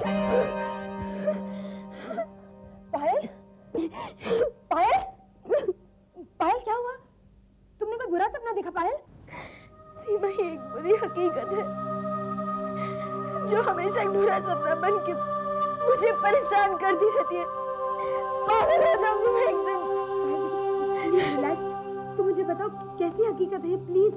पायल, पायल, पायल क्या हुआ? तुमने कोई बुरा सपना देखा पायल? सीमा, ये एक बुरी हकीकत है जो हमेशा एक बुरा सपना बन के मुझे परेशान करती रहती है। पागल हो जाऊंगी मैं एक दिन। रिलैक्स, तुम मुझे बताओ कैसी हकीकत है प्लीज।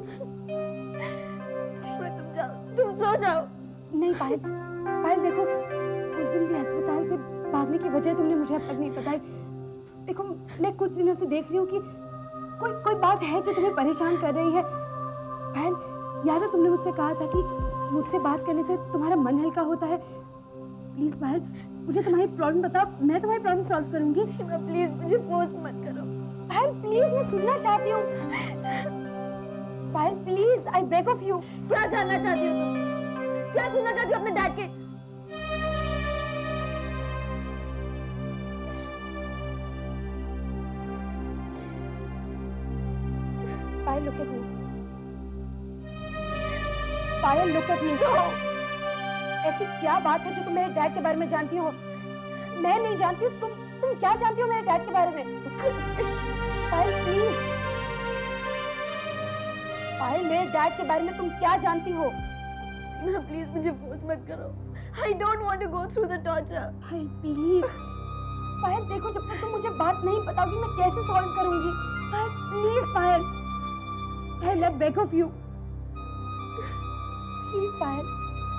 सीमा तुम जाओ, तुम सो जाओ। नहीं पायल, पायल देखो, उस दिन भी अस्पताल से भागने की वजह तुमने मुझे अब तक नहीं बताई। देखो मैं कुछ दिनों से देख रही हूँ कि कोई बात है जो तुम्हें परेशान कर रही है। पायल, याद है तुमने मुझसे कहा था कि मुझसे बात करने से तुम्हारा मन हल्का होता है। प्लीज पायल, मुझे तुम्हारी प्रॉब्लम बताओ, मैं तुम्हारी प्रॉब्लम सॉल्व करूंगी। सीमा प्लीज मुझे फोर्स मत करो। पायल प्लीज, मैं सुनना चाहती हूँ। Payal please, I beg of you. क्या जानना चाहती हो तुम? क्या सुनना चाहती हो अपने डैड के? पायल look at me. Payal look at me. ऐसी क्या बात है जो तुम मेरे डैड के बारे में जानती हो? मैं नहीं जानती हूँ। तुम क्या जानती हो मेरे डैड के बारे में? पायल प्लीज, पायल मेरे डैड के बारे में तुम क्या जानती हो? प्लीज मुझे फोर्स मत करो। I don't want to go through the torture. Payal please, Payal देखो जब तक तुम मुझे बात नहीं बताओगी मैं कैसे सॉल्व करूंगी? Payal please, Payal, Payal I beg of you, please Payal.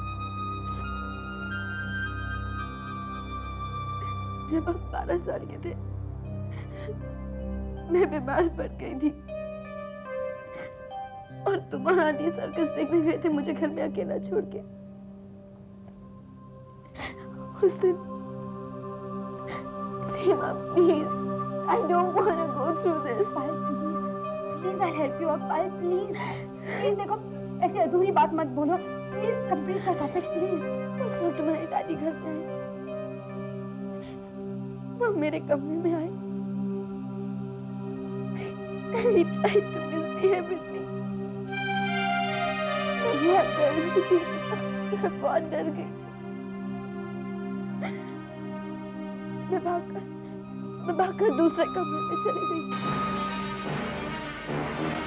जब हम 12 साल के थे मैं बीमार पड़ गई थी और तुम्हारा आंटी सर्कस देखने गए थे मुझे घर में अकेला छोड़ के। उस दिन Seema please, I don't want to go through this. Payal please, I'll help you out. Payal please, please देखो ऐसी अधूरी बात मत बोलो, प्लीज कंप्लीट कर टॉपिक प्लीज। उस वक्त तुम्हारे दादी घर पे आए, वो मेरे कमरे में आए। He tried to misbehave with me. मैं बहुत डर गई थी। मैं भागकर दूसरे कमरे में चली गई।